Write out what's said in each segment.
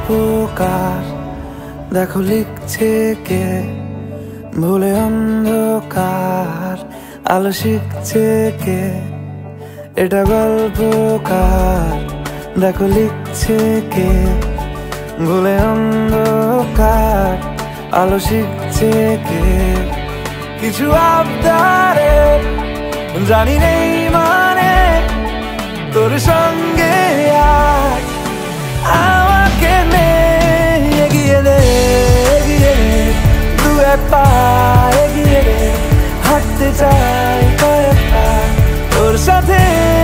গল্পকার, দেখো লিখছে কে, ভুলে অন্ধকার আলো শিখছে কে। এটা গল্পকার, দেখো লিখছে কে, ভুলে অন্ধকার আলো শিখছে কে। কিছু আবদারে জানি নেই মানে, তোর সঙ্গে আজ আমাকে নে, এগিয়ে দে এগিয়ে দে, দু এক পা এগিয়ে দে, হাঁটতে চাই কয়েক পা তোর সাথে।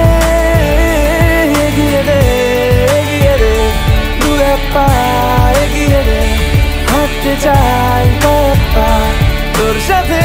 এগিয়ে দে এগিয়ে দে, দু এক পা এগিয়ে দে, হাঁটতে চাই কয়েক পা তোর সাথে।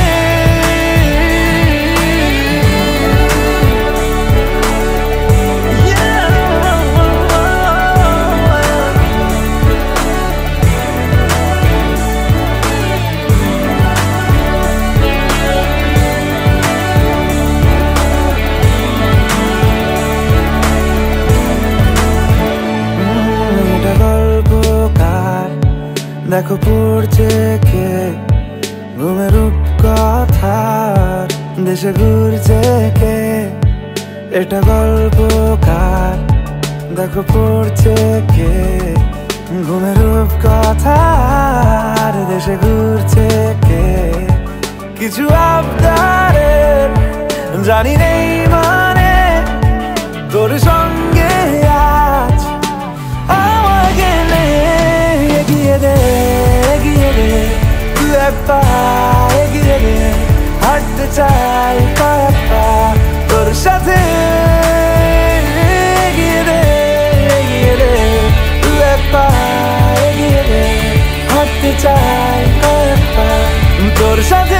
দেখো পড়ছে কে, ঘুমের রূপকথার দেশে ঘুরছে কে। এটা গল্পকার, দেখো পড়ছে কে, ঘুমের রূপকথার দেশে ঘুরছে কে। কিছু আবদারের জানি নেই মানে, তোর সঙ্গে আজ আমাকে নে, এগিয়ে দে এগিয়ে দে, দু এক পা এগিয়ে দে, হাঁটতে চাই কয়েক পা তোর সাথে। এগিয়ে দে এগিয়ে দে, দু এক পা এগিয়ে দে, হাঁটতে চাই কয়েক পা তোর সাথে।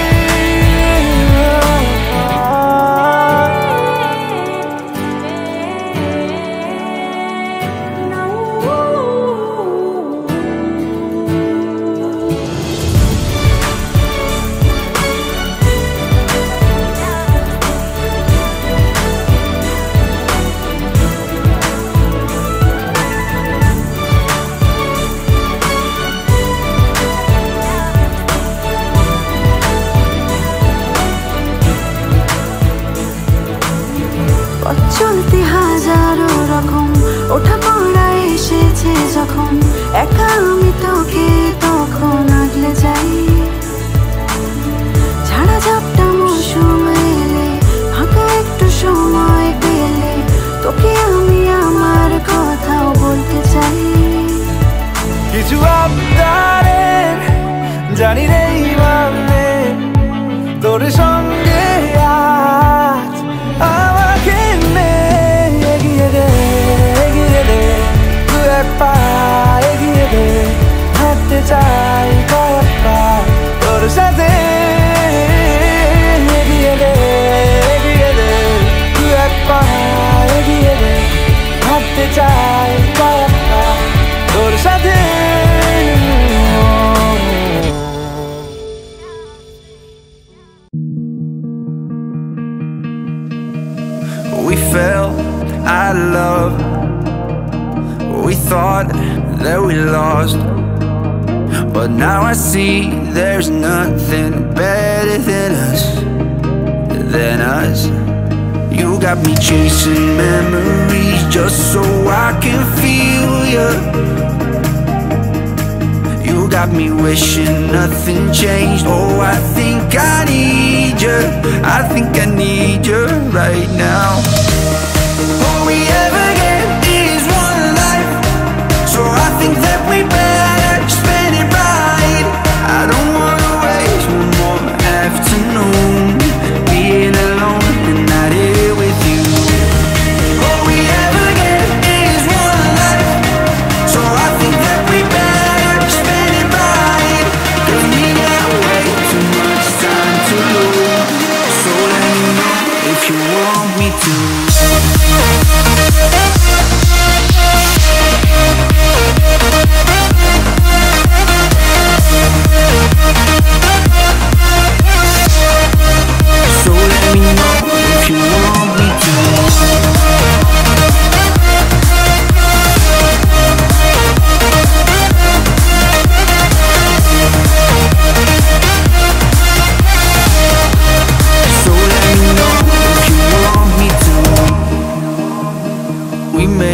চলতে হাজারো রকম ওঠা পড়া এসেছে যখন, একা আমি তোকে তখন আগলে যাই। ঝাড়া ঝাপটা মৌসুম এলে, ফাঁকা একটু সময় পেলে, তোকে আমি আমার কথাও বলতে চাই। কিছু আবদারের জানি নেই মানে, তোর সঙ্গে আজ আমাকে নে, এগিয়ে দে এগিয়ে দে, দু এক পা এগিয়ে দে, হাঁটতে চাই কয়েক পা তোর সাথে। এগিয়ে দে এগিয়ে দে, দু এক পা এগিয়ে দে, হাঁটতে চাই কয়েক পা তোর সাথে। We fell out of love, we thought that we lost, but now I see there's nothing better than us. You got me chasing memories just so I can feel you. You got me wishing nothing changed. Oh, I think I need you, I think I need you right now. All we ever get is one life, so I think that we better spend it right. I don't wanna waste one more afternoon being alone and not here with you. All we ever get is one life, so I think that we better spend it right. 'Cause we got way too much time to lose, so let me know if you want me to.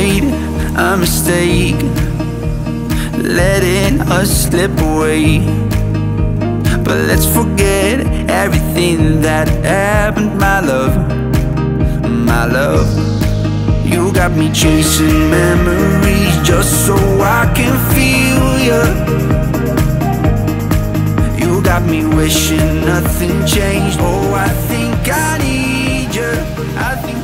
made a mistake, letting us slip away. But let's forget everything that happened, my love, my love. You got me chasing memories just so I can feel you. You got me wishing nothing changed. Oh, I think I need you. I think